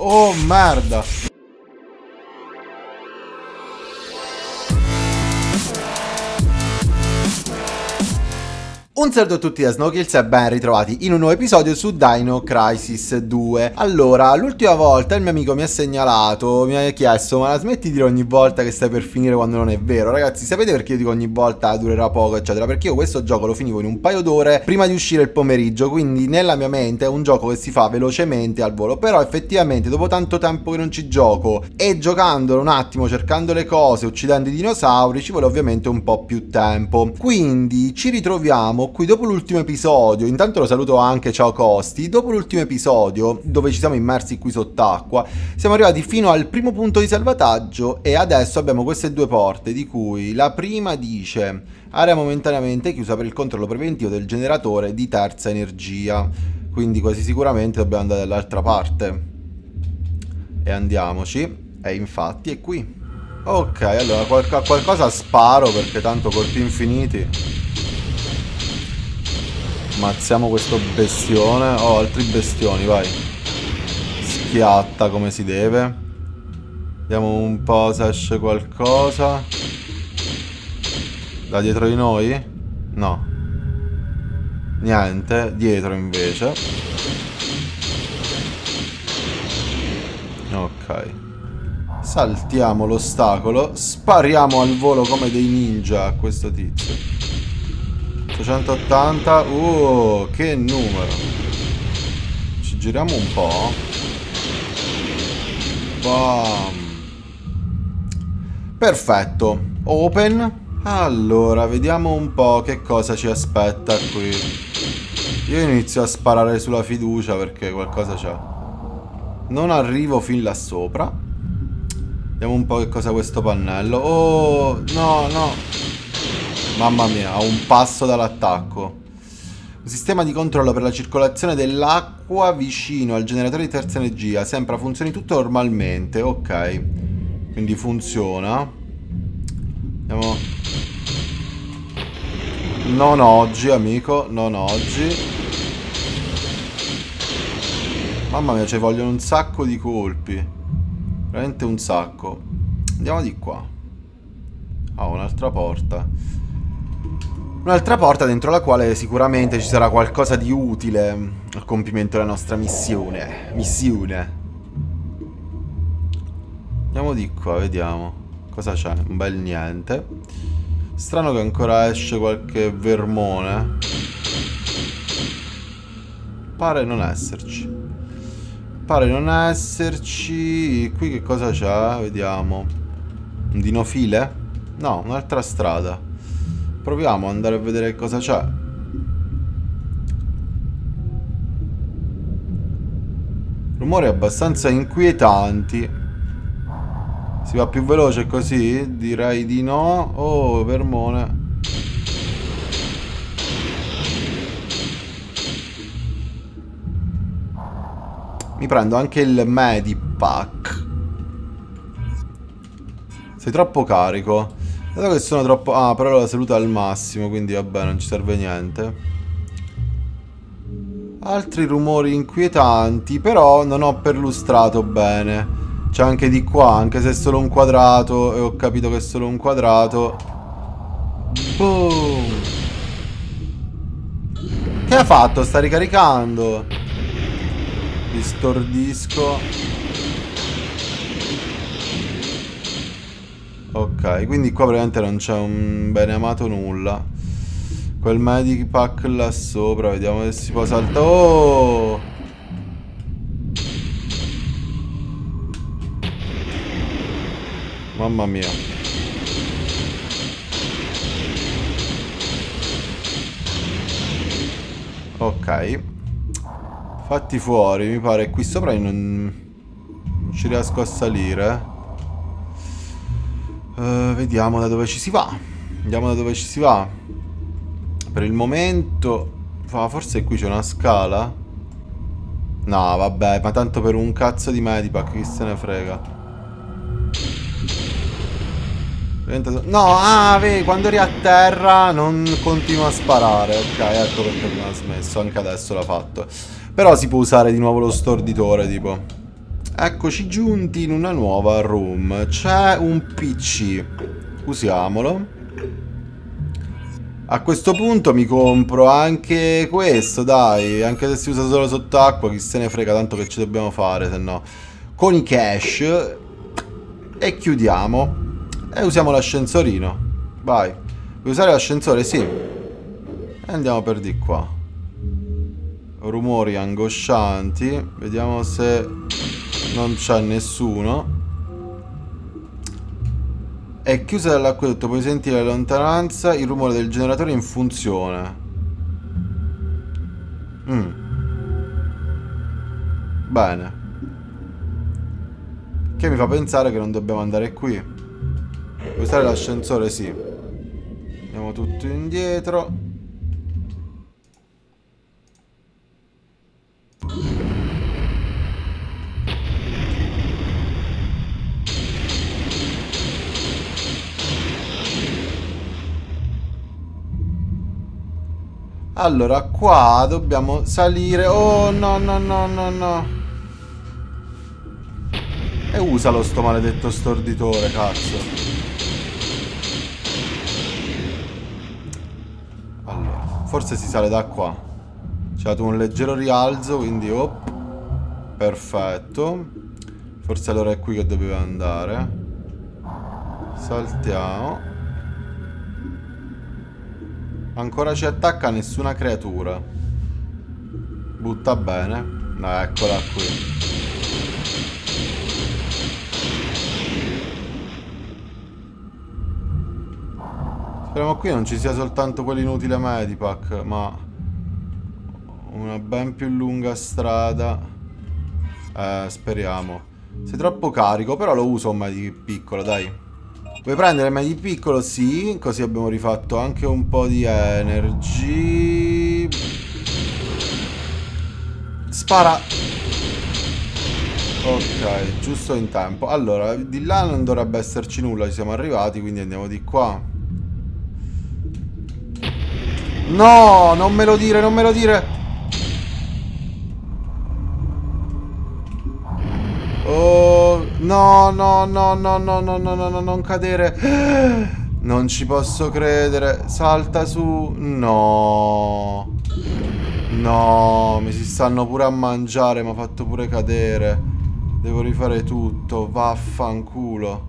Oh, merda. Un saluto a tutti da Snowkills e ben ritrovati in un nuovo episodio su Dino Crisis 2. Allora, l'ultima volta il mio amico mi ha segnalato, mi ha chiesto: ma la smetti di dire ogni volta che stai per finire quando non è vero? Ragazzi, sapete perché io dico ogni volta durerà poco eccetera? Perché io questo gioco lo finivo in un paio d'ore prima di uscire il pomeriggio, quindi nella mia mente è un gioco che si fa velocemente al volo. Però effettivamente dopo tanto tempo che non ci gioco e giocandolo un attimo, cercando le cose, uccidendo i dinosauri, ci vuole ovviamente un po' più tempo. Quindi ci ritroviamo qui dopo l'ultimo episodio. Intanto lo saluto anche, ciao Costi. Dopo l'ultimo episodio, dove ci siamo immersi qui sott'acqua, siamo arrivati fino al primo punto di salvataggio e adesso abbiamo queste due porte, di cui la prima dice: area momentaneamente chiusa per il controllo preventivo del generatore di terza energia. Quindi quasi sicuramente dobbiamo andare dall'altra parte. E andiamoci. E infatti è qui. Ok, allora qualcosa sparo, perché tanto colpi infiniti. Ammazziamo questo bestione. Oh, altri bestioni, vai. Schiatta come si deve. Vediamo un po' se esce qualcosa. Da dietro di noi? No. Niente, dietro invece. Ok. Saltiamo l'ostacolo. Spariamo al volo come dei ninja a questo tizio. 180. Che numero. Ci giriamo un po'. Bam. Perfetto. Open. Allora, vediamo un po' che cosa ci aspetta qui. Io inizio a sparare sulla fiducia perché qualcosa c'è. Non arrivo fin là sopra. Vediamo un po' che cosa ha questo pannello. Oh, no, no. Mamma mia, a un passo dall'attacco. Un sistema di controllo per la circolazione dell'acqua vicino al generatore di terza energia. Sembra funzioni tutto normalmente. Ok. Quindi funziona. Andiamo. Non oggi, amico. Non oggi. Mamma mia, ci vogliono un sacco di colpi. Veramente un sacco. Andiamo di qua. Ah, un'altra porta. Un'altra porta dentro la quale sicuramente ci sarà qualcosa di utile al compimento della nostra missione. Andiamo di qua, vediamo. Cosa c'è? Un bel niente. Strano che ancora esce qualche vermone. Pare non esserci. Pare non esserci. Qui che cosa c'è? Vediamo. Un dinofile? No, un'altra strada. Proviamo ad andare a vedere cosa c'è. Rumori abbastanza inquietanti. Si va più veloce così? Direi di no. Oh, vermone. Mi prendo anche il Medipack. Sei troppo carico. Dato che sono troppo... Ah, però la salute è al massimo, quindi vabbè, non ci serve niente. Altri rumori inquietanti, però non ho perlustrato bene. C'è anche di qua, anche se è solo un quadrato, e ho capito che è solo un quadrato. Boom! Che ha fatto? Sta ricaricando. Li stordisco. Ok, quindi qua praticamente non c'è un bene amato nulla. Quel Medipack là sopra, vediamo se si può saltare. Oh! Mamma mia. Ok. Fatti fuori, mi pare qui sopra io non ci riesco a salire. Vediamo da dove ci si va. Andiamo da dove ci si va. Per il momento forse qui c'è una scala. No, vabbè, ma tanto per un cazzo di Medipack, chi se ne frega. No, vedi, quando eri a terra non continua a sparare. Ok, ecco perché non ha smesso. Anche adesso l'ha fatto. Però si può usare di nuovo lo storditore, tipo. Eccoci giunti in una nuova room. C'è un PC. Usiamolo. A questo punto mi compro anche questo, dai. Anche se si usa solo sott'acqua, chi se ne frega, tanto che ci dobbiamo fare, se no. Con i cash. E chiudiamo. E usiamo l'ascensorino. Vai. Vuoi usare l'ascensore? Sì. E andiamo per di qua. Rumori angoscianti. Vediamo se non c'è nessuno. È chiusa dall'acquedotto, puoi sentire a lontananza il rumore del generatore in funzione. Bene. Che mi fa pensare che non dobbiamo andare qui. Puoi usare l'ascensore? Sì. Andiamo tutto indietro. Allora, qua dobbiamo salire. Oh, no, no, no, no, no. E usalo sto maledetto storditore, cazzo. Allora, forse si sale da qua. C'è dato un leggero rialzo, quindi oh. Perfetto. Forse allora è qui che doveva andare. Saltiamo. Ancora ci attacca nessuna creatura. Butta bene. No, eccola qui. Speriamo qui non ci sia soltanto quell'inutile Medipack, ma una ben più lunga strada. Speriamo. Sei troppo carico, però lo uso un Medic piccolo, dai. Vuoi prendere il Medic piccolo? Sì. Così abbiamo rifatto anche un po' di energy. Spara. Ok, giusto in tempo. Allora, di là non dovrebbe esserci nulla. Ci siamo arrivati, quindi andiamo di qua. No, non me lo dire, non me lo dire. Oh, no, no, no, no, no, no, no, no, no, non cadere. Non ci posso credere. Salta su. No. No, mi si stanno pure a mangiare, mi ha fatto pure cadere. Devo rifare tutto, vaffanculo.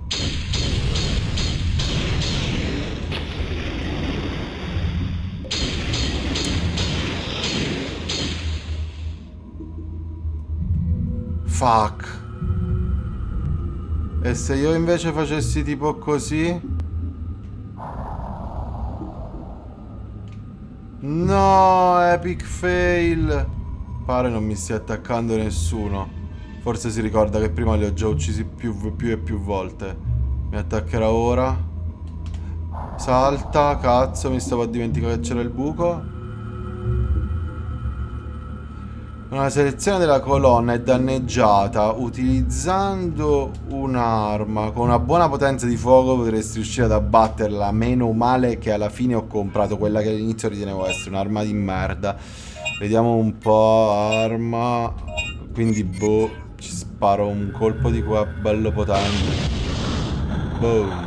Fuck. E se io invece facessi tipo così? No, epic fail. Pare non mi stia attaccando nessuno. Forse si ricorda che prima li ho già uccisi più e più volte. Mi attaccherà ora. Salta, cazzo, mi stavo a dimenticare che c'era il buco. Una selezione della colonna è danneggiata. Utilizzando un'arma con una buona potenza di fuoco potresti riuscire ad abbatterla. Meno male che alla fine ho comprato quella che all'inizio ritenevo essere un'arma di merda. Vediamo un po'. Arma. Quindi boh, ci sparo un colpo di qua bello potente. Boom.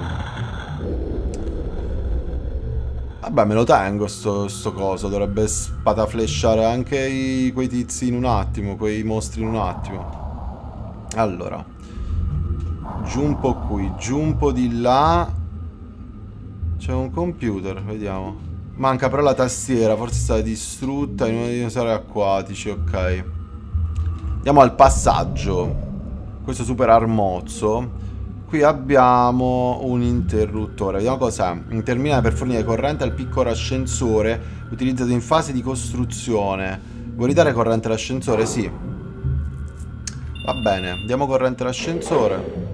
Vabbè, me lo tengo sto coso. Dovrebbe spataflesciare anche quei tizi in un attimo, quei mostri in un attimo. Allora, giù un po' qui, giù un po' di là. C'è un computer, vediamo. Manca però la tastiera, forse è stata distrutta in uno dei dinosauri acquatici, ok. Andiamo al passaggio. Questo super armozzo. Qui abbiamo un interruttore. Vediamo cos'è. Un terminale per fornire corrente al piccolo ascensore utilizzato in fase di costruzione. Vuoi ridare corrente all'ascensore? Sì. Va bene, diamo corrente all'ascensore.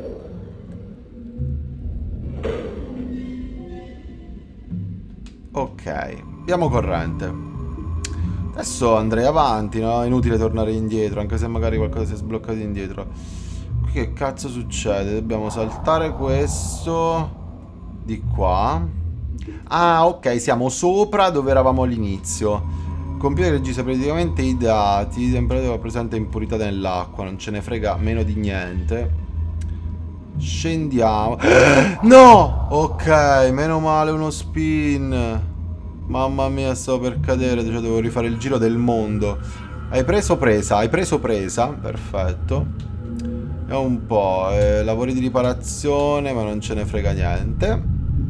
Ok, diamo corrente. Adesso andrei avanti, no? È inutile tornare indietro, anche se magari qualcosa si è sbloccato indietro. Che cazzo succede? Dobbiamo saltare questo di qua. Ah, ok, siamo sopra dove eravamo all'inizio. computer registra praticamente i dati, temperatura presente impurità nell'acqua, non ce ne frega meno di niente. Scendiamo. No! Ok, meno male uno spin. Mamma mia, stavo per cadere, cioè devo rifare il giro del mondo. Hai preso presa, hai preso presa, perfetto. È un po', lavori di riparazione, ma non ce ne frega niente.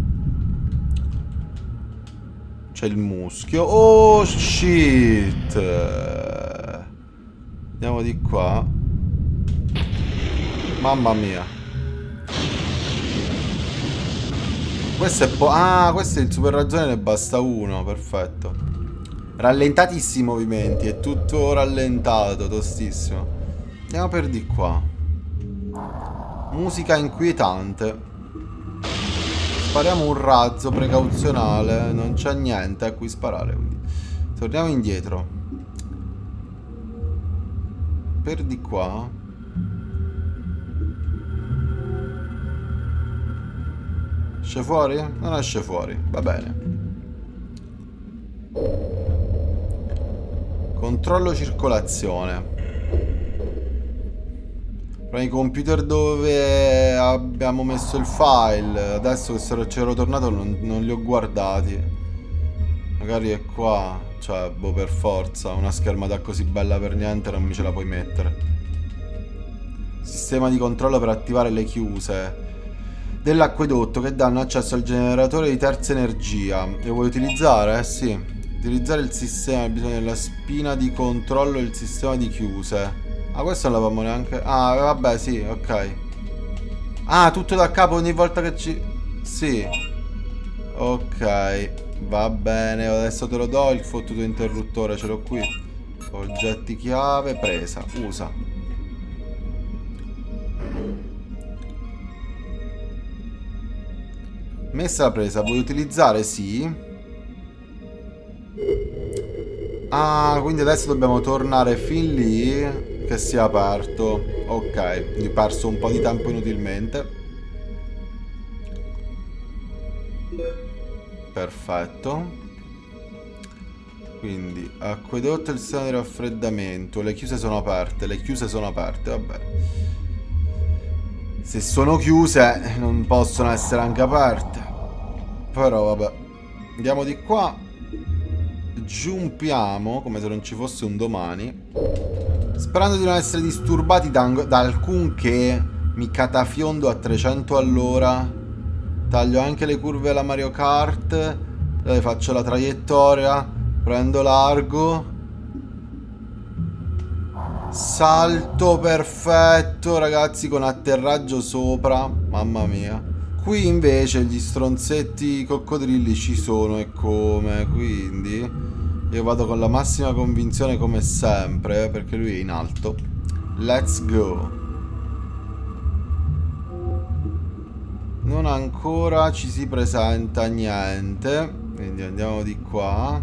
C'è il muschio. Oh shit. Andiamo di qua. Mamma mia. Questo è questo è il super ragione, ne basta uno, perfetto. Rallentatissimi i movimenti, è tutto rallentato, tostissimo. Andiamo per di qua. Musica inquietante. Spariamo un razzo precauzionale, non c'è niente a cui sparare, quindi torniamo indietro. Per di qua. Esce fuori? Non esce fuori, va bene. Controllo circolazione. Tra i computer dove abbiamo messo il file. Adesso che c'ero tornato non li ho guardati. Magari è qua. Cioè, boh, per forza. Una schermata così bella per niente non mi ce la puoi mettere. Sistema di controllo per attivare le chiuse dell'acquedotto che danno accesso al generatore di terza energia. Lo vuoi utilizzare? Sì. Utilizzare il sistema, bisogno della spina di controllo e il sistema di chiuse. Ah, questo non l'avevamo neanche... Ah, vabbè, sì, ok. Ah, tutto da capo ogni volta che ci... Sì. Ok, va bene, adesso te lo do il fottuto interruttore, ce l'ho qui. Oggetti chiave, presa, usa. Messa la presa, vuoi utilizzare? Sì. Ah, quindi adesso dobbiamo tornare fin lì che sia aperto. Ok, quindi ho perso un po' di tempo inutilmente. Perfetto. Quindi acquedotto e il sistema di raffreddamento. Le chiuse sono aperte, le chiuse sono aperte, vabbè. Se sono chiuse non possono essere anche aperte. Però vabbè. Andiamo di qua. Giumpiamo come se non ci fosse un domani, sperando di non essere disturbati da alcunché. Mi catafiondo a 300 all'ora. Taglio anche le curve alla Mario Kart. Faccio la traiettoria. Prendo largo. Salto perfetto, ragazzi, con atterraggio sopra. Mamma mia. Qui invece gli stronzetti coccodrilli ci sono e come. Quindi io vado con la massima convinzione come sempre, perché lui è in alto. Let's go. Non ancora ci si presenta niente, quindi andiamo di qua.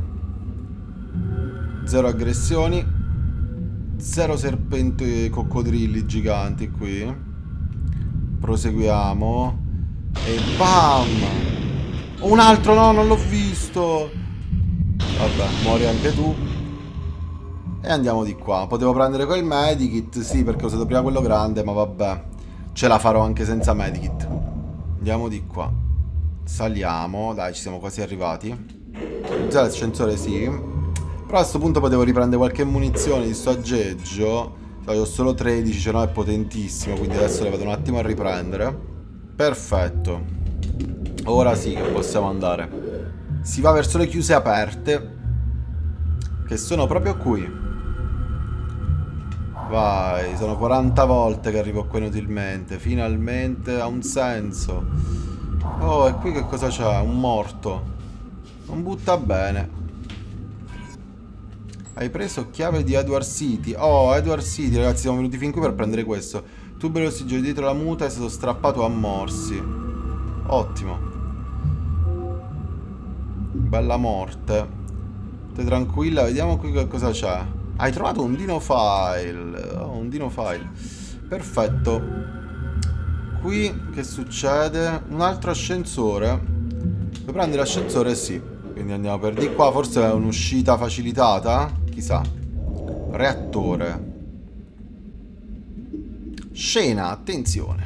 Zero aggressioni. Zero serpenti coccodrilli giganti qui. Proseguiamo. E bam! Un altro, no, non l'ho visto. Vabbè, muori anche tu. E andiamo di qua. Potevo prendere quel medikit, sì, perché ho usato prima quello grande, ma vabbè. Ce la farò anche senza medikit. Andiamo di qua. Saliamo, dai, ci siamo quasi arrivati. Già l'ascensore sì. Però a questo punto potevo riprendere qualche munizione di sto aggeggio. Cioè, ho solo 13, cioè no, è potentissimo, quindi adesso le vado un attimo a riprendere. Perfetto. Ora sì che possiamo andare. Si va verso le chiuse aperte, che sono proprio qui. Vai, sono 40 volte che arrivo qua inutilmente. Finalmente ha un senso. Oh, e qui che cosa c'è? Un morto. Non butta bene. Hai preso chiave di Edward City. Oh, Edward City, ragazzi, siamo venuti fin qui per prendere questo. Tubo di ossigeno dietro la muta è stato strappato a morsi. Ottimo. Bella morte. Stai tranquilla, vediamo qui che cosa c'è. Hai trovato un dino file. Oh, un dino file. Perfetto. Qui che succede? Un altro ascensore. Puoi prendere l'ascensore? Sì. Quindi andiamo per di qua. Forse è un'uscita facilitata? Chissà. Reattore. Scena, attenzione.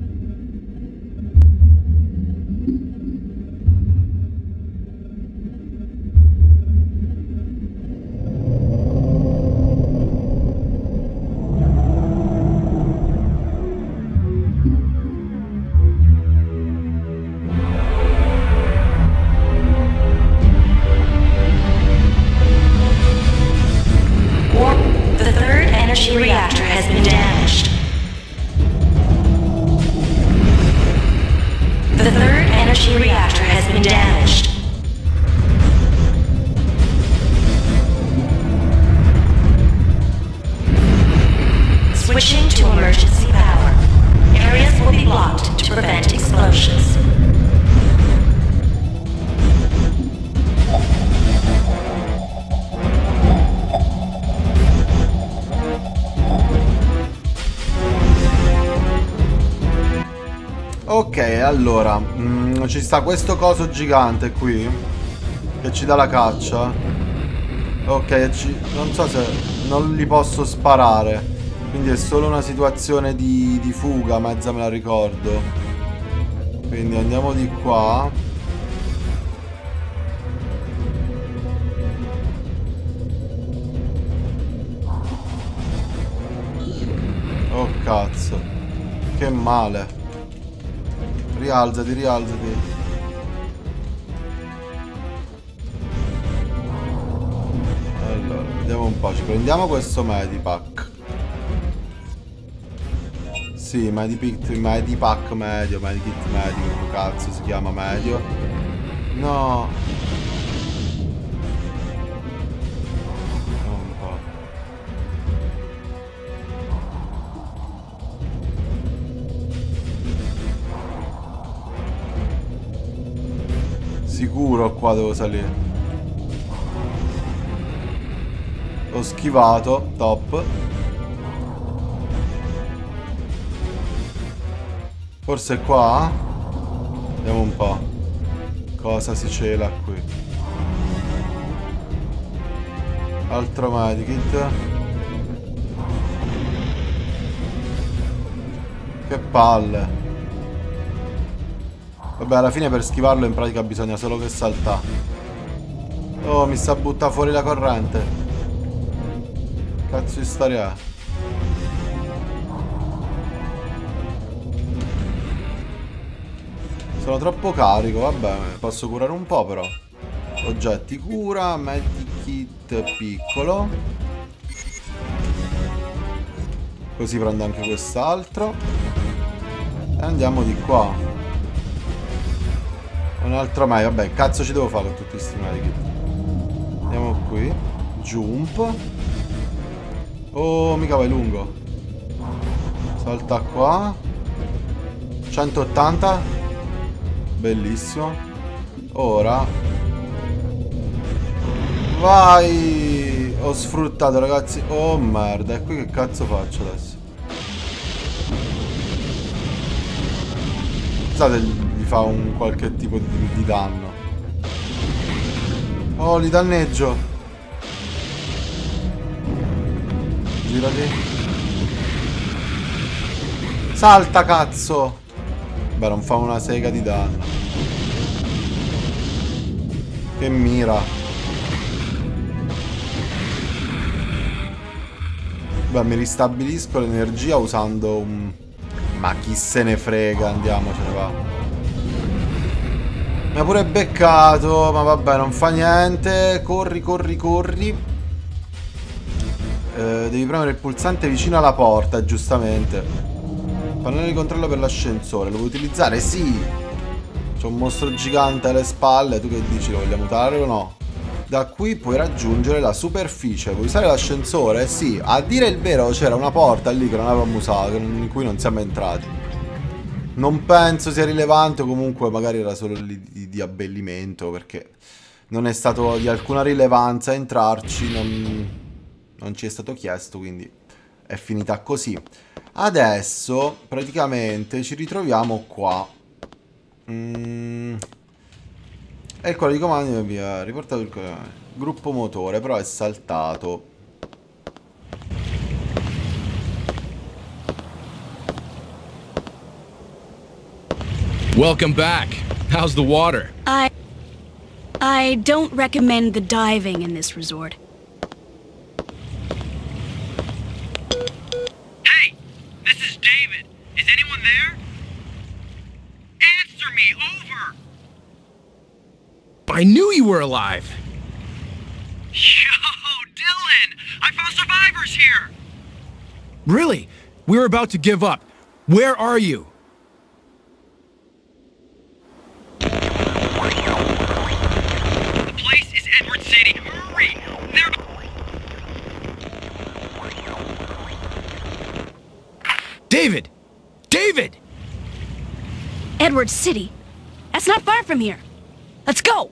The third energy reactor has been damaged. The third energy reactor has been damaged. Switching to emergency power. Areas will be blocked to prevent explosions. Ok, allora, ci sta questo coso gigante qui che ci dà la caccia. Ok, non so se non li posso sparare, quindi è solo una situazione di fuga, mezza me la ricordo. Quindi andiamo di qua. Oh cazzo, che male. Rialzati, rialzati. Allora, vediamo un po'. Ci prendiamo questo Medipack. Sì, Medipack medio, Medikit medio, come cazzo si chiama medio. No. Vediamo un po'. Sicuro qua devo salire. Ho schivato, top. Forse qua? Vediamo un po'. Cosa si cela qui? Altro medikit. Che palle. Vabbè, alla fine per schivarlo in pratica bisogna solo che salta. Oh, mi sta buttando fuori la corrente. Cazzo di storia è? Sono troppo carico, vabbè, posso curare un po' però. Oggetti cura, medikit piccolo. Così prendo anche quest'altro. E andiamo di qua. Un altro mai, vabbè, cazzo ci devo fare con tutti questi medikit. Andiamo qui. Jump. Oh, mica vai lungo. Salta qua. 180. Bellissimo. Ora. Vai. Ho sfruttato, ragazzi. Oh merda, e qui che cazzo faccio adesso? Scusate, fa un qualche tipo di danno. Oh, li danneggio. Girati. Salta, cazzo. Beh, non fa una sega di danno. Che mira. Beh, mi ristabilisco l'energia usando un... Ma chi se ne frega, andiamocene va. Mi ha pure beccato, ma vabbè, non fa niente. Corri, corri, corri. Devi premere il pulsante vicino alla porta, giustamente. Pannello di controllo per l'ascensore. Lo vuoi utilizzare? Sì. C'è un mostro gigante alle spalle. Tu che dici? Lo vogliamo usare o no? Da qui puoi raggiungere la superficie. Vuoi usare l'ascensore? Sì. A dire il vero c'era una porta lì che non avevamo usato, in cui non siamo entrati. Non penso sia rilevante, o comunque magari era solo lì di abbellimento, perché non è stato di alcuna rilevanza entrarci, non ci è stato chiesto, quindi è finita così. Adesso praticamente ci ritroviamo qua. E il quadro di comando mi ha riportato il gruppo motore, però è saltato. Welcome back. How's the water? I don't recommend the diving in this resort. Hey, this is David. Is anyone there? Answer me, over! I knew you were alive. Yo, Dylan! I found survivors here! Really? We were about to give up. Where are you? The place is Edward City. Hurry! They're... David! David! Edward City? That's not far from here. Let's go!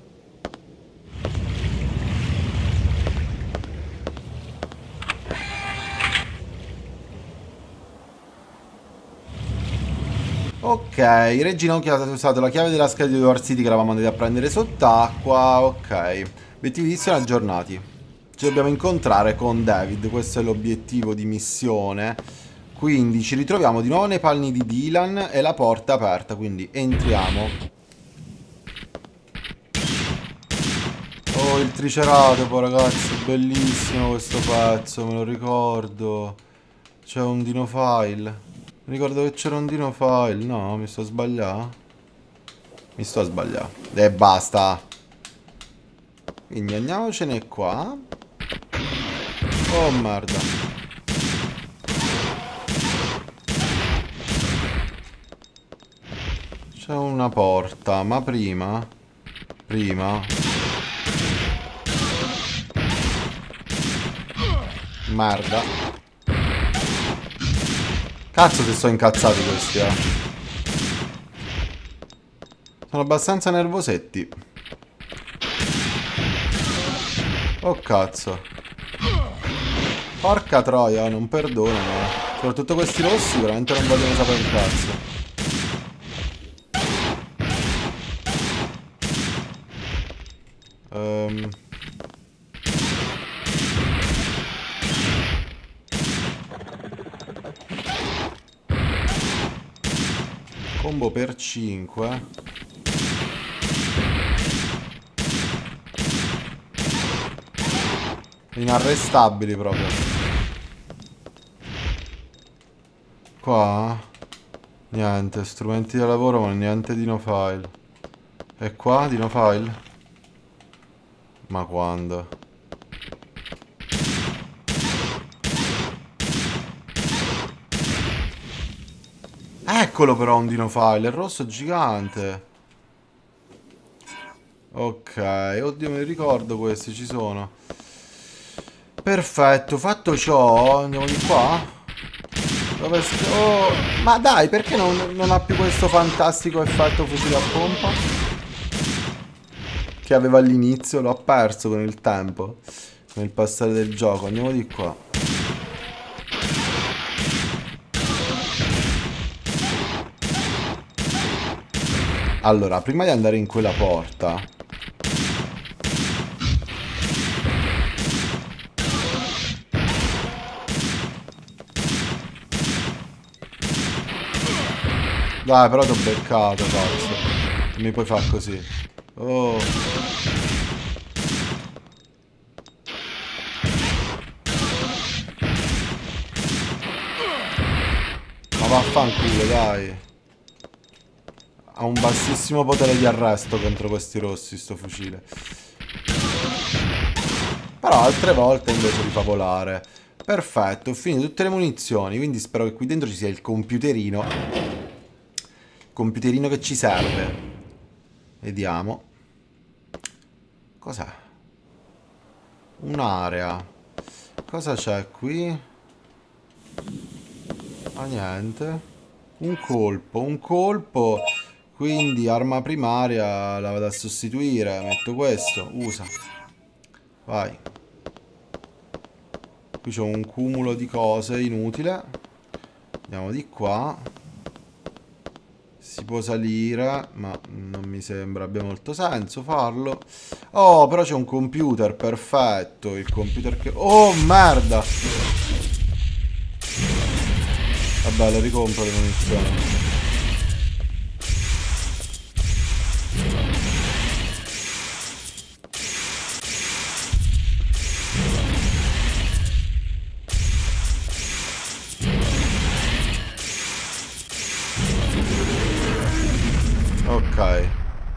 Ok, Regina Occhio ha usato la chiave della scheda di Edward City che eravamo andati a prendere sott'acqua. Ok, obiettivi di missione aggiornati. Ci dobbiamo incontrare con David, questo è l'obiettivo di missione. Quindi ci ritroviamo di nuovo nei panni di Dylan e la porta è aperta, quindi entriamo. Oh, il triceratopo, ragazzi, bellissimo questo pezzo, me lo ricordo. C'è un dinofile. Mi ricordo che c'era un dinofile. No, mi sto sbagliando. Mi sto sbagliando. E basta. Quindi andiamocene qua. Oh merda. C'è una porta, ma prima. Merda. Cazzo se sono incazzati questi, Sono abbastanza nervosetti. Oh cazzo. Porca troia, non perdonano. Soprattutto questi rossi veramente non vogliono sapere il cazzo. Combo per 5. Inarrestabili proprio. Qua niente, strumenti da lavoro ma niente dinofile. E qua dinofile? Ma quando? Eccolo però un dinofile, è rosso gigante. Ok, oddio me li ricordo questi, ci sono. Perfetto, fatto ciò, andiamo di qua. Dove oh, ma dai, perché non ha più questo fantastico effetto fucile a pompa? Che aveva all'inizio, l'ho perso con il tempo. Con il passare del gioco, andiamo di qua. Allora, prima di andare in quella porta, dai, però t'ho beccato, cazzo. Non mi puoi far così. Oh. Ma vaffanculo, dai. Ha un bassissimo potere di arresto contro questi rossi, sto fucile. Però altre volte invece li fa volare. Perfetto, ho finito tutte le munizioni, quindi spero che qui dentro ci sia il computerino. Computerino che ci serve. Vediamo. Cos'è? Un'area. Cosa c'è qui? Ah, niente. Un colpo. Quindi arma primaria la vado a sostituire. Metto questo, usa. Vai. Qui c'è un cumulo di cose inutile. Andiamo di qua. Si può salire, ma non mi sembra abbia molto senso farlo. Oh, però c'è un computer, perfetto. Il computer che... Oh, merda! Vabbè, le ricompro le munizioni. Ok,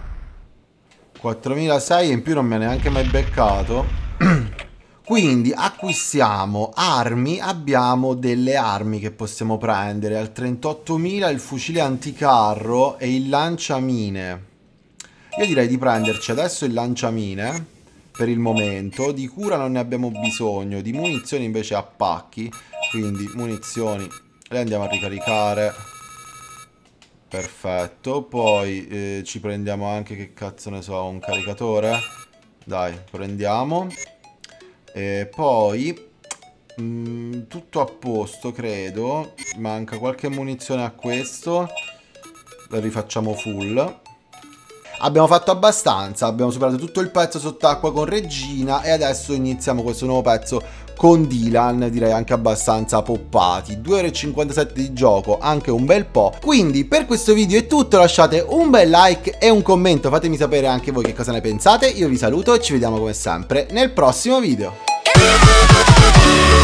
4006 e in più non mi ha neanche mai beccato. Quindi acquistiamo armi, abbiamo delle armi che possiamo prendere. Al 38.000 il fucile anticarro e il lanciamine. Io direi di prenderci adesso il lanciamine per il momento. Di cura non ne abbiamo bisogno, di munizioni invece a pacchi. Quindi munizioni le andiamo a ricaricare. Perfetto, poi ci prendiamo anche, che cazzo ne so, un caricatore. Dai, prendiamo. E poi tutto a posto, credo. Manca qualche munizione a questo. La rifacciamo full. Abbiamo fatto abbastanza, abbiamo superato tutto il pezzo sott'acqua con Regina e adesso iniziamo questo nuovo pezzo con Dylan, direi anche abbastanza poppati. 2 ore e 57 di gioco, anche un bel po'. Quindi per questo video è tutto, lasciate un bel like e un commento, fatemi sapere anche voi che cosa ne pensate. Io vi saluto e ci vediamo come sempre nel prossimo video.